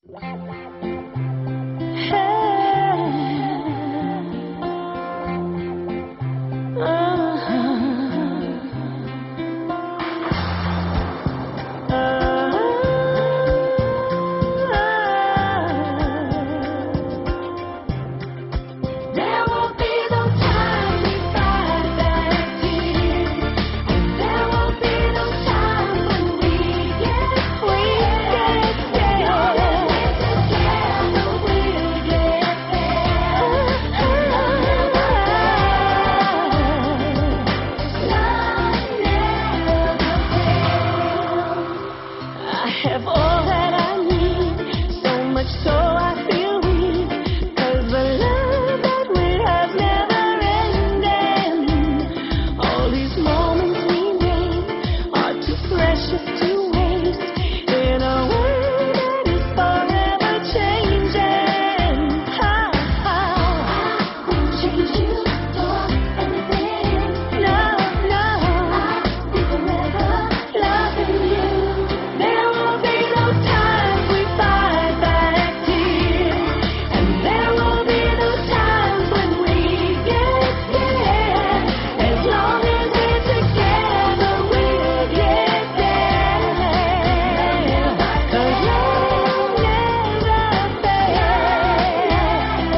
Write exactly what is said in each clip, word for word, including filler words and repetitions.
Have all that I need, so much so I feel weak, 'cause the love that we have never ending. All these moments we made are too precious to waste in a world that is forever changing. How, how I won't change you for anything. No, no, I'll be forever loving you. There will be no times we fight back tears, and there will be no times when we get scared. As long as we're together, we'll get there. 'Cause love never fails.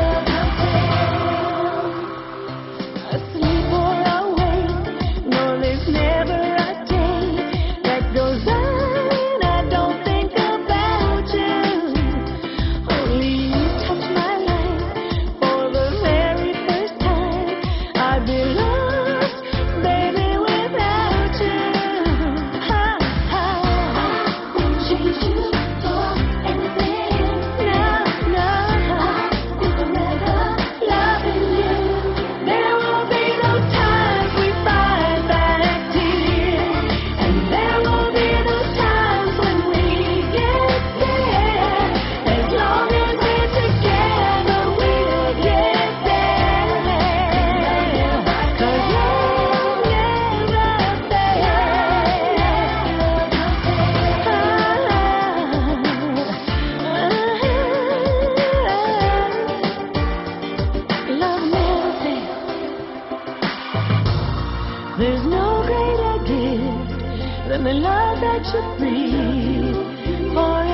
Asleep or awake, no, there's never a day that goes by when I don't think about you. Only you touch my life for the very first time. I'd be lost, baby, without you. How, how I won't change you for anything. No, no, I'll be forever loving you. There will be no times we fight back tears, and there will be no times when we get scared. As long as we're together, we'll get there. 'Cause love never fails. Love never fails. There's no greater gift than the love that you breathe for